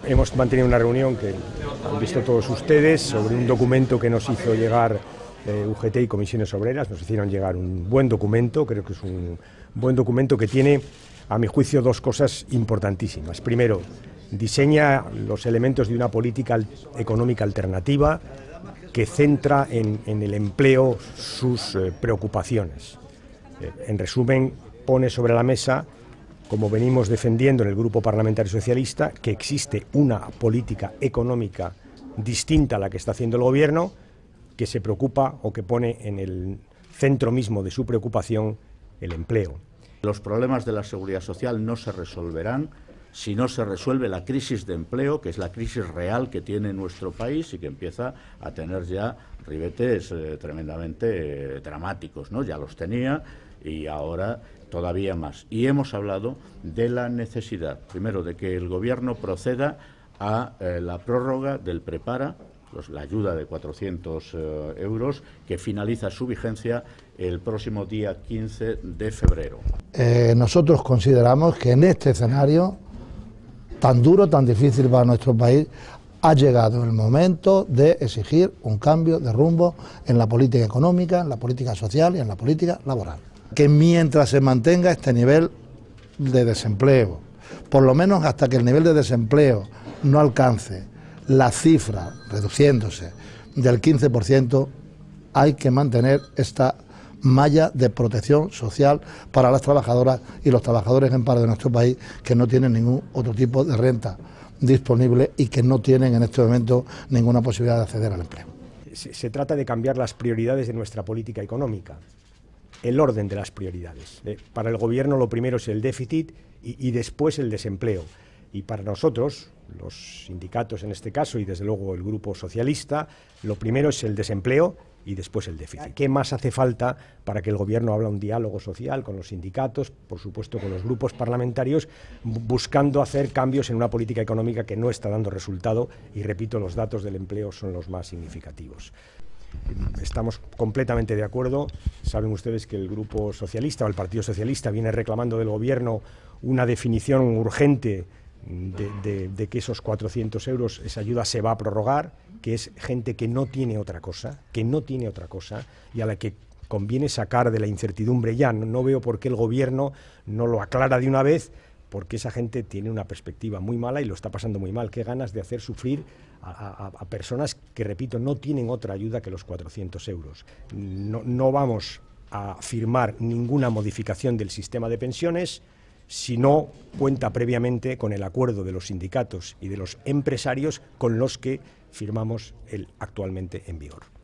Hemos mantenido una reunión que han visto todos ustedes sobre un documento que nos hizo llegar UGT y Comisiones Obreras. Nos hicieron llegar un buen documento, creo que es un buen documento que tiene, a mi juicio, dos cosas importantísimas. Primero, diseña los elementos de una política económica alternativa que centra en el empleo sus preocupaciones. En resumen, pone sobre la mesa, como venimos defendiendo en el Grupo Parlamentario Socialista, que existe una política económica distinta a la que está haciendo el Gobierno, que se preocupa o que pone en el centro mismo de su preocupación el empleo. Los problemas de la seguridad social no se resolverán si no se resuelve la crisis de empleo, que es la crisis real que tiene nuestro país y que empieza a tener ya ribetes tremendamente dramáticos, ¿no? Ya los tenía y ahora todavía más. Y hemos hablado de la necesidad, primero, de que el Gobierno proceda a la prórroga del Prepara, la ayuda de 400 euros, que finaliza su vigencia el próximo día 15 de febrero. Nosotros consideramos que en este escenario tan duro, tan difícil para nuestro país, ha llegado el momento de exigir un cambio de rumbo en la política económica, en la política social y en la política laboral. Que mientras se mantenga este nivel de desempleo, por lo menos hasta que el nivel de desempleo no alcance la cifra, reduciéndose, del 15%, hay que mantener esta malla de protección social para las trabajadoras y los trabajadores en paro de nuestro país, que no tienen ningún otro tipo de renta disponible y que no tienen en este momento ninguna posibilidad de acceder al empleo. Se trata de cambiar las prioridades de nuestra política económica, el orden de las prioridades. Para el Gobierno lo primero es el déficit y después el desempleo. Y para nosotros, los sindicatos en este caso y desde luego el Grupo Socialista, lo primero es el desempleo y después el déficit. ¿Qué más hace falta para que el Gobierno abra un diálogo social con los sindicatos, por supuesto con los grupos parlamentarios, buscando hacer cambios en una política económica que no está dando resultado? Y repito, los datos del empleo son los más significativos. Estamos completamente de acuerdo. Saben ustedes que el Grupo Socialista o el Partido Socialista viene reclamando del Gobierno una definición urgente de que esos 400 euros, esa ayuda se va a prorrogar, que es gente que no tiene otra cosa, y a la que conviene sacar de la incertidumbre ya. No veo por qué el Gobierno no lo aclara de una vez, porque esa gente tiene una perspectiva muy mala y lo está pasando muy mal. Qué ganas de hacer sufrir a personas que, repito, no tienen otra ayuda que los 400 euros. No vamos a firmar ninguna modificación del sistema de pensiones si no cuenta previamente con el acuerdo de los sindicatos y de los empresarios con los que firmamos el actualmente en vigor.